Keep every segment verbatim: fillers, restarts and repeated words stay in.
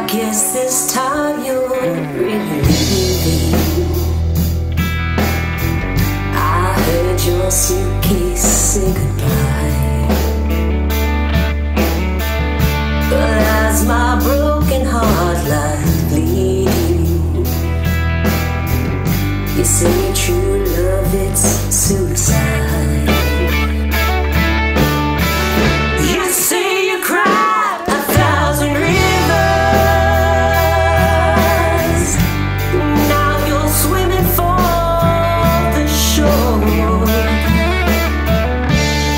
guess this time you're really leaving. I heard your suitcase say goodbye, but as my broken heart lies bleeding, you say true love, it's suicide. You say you cried a thousand rivers. Now you're swimming for the shore.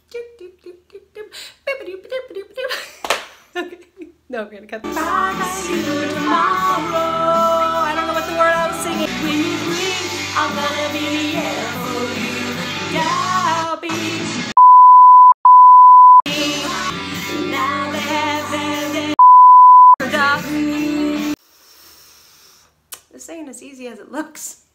Okay. No, we're gonna cut this. I see you tomorrow. I don't know what the word I was singing. When you breathe, I'm gonna be here for you. Yeah, I'll be. Now they have forgotten. This ain't as easy as it looks.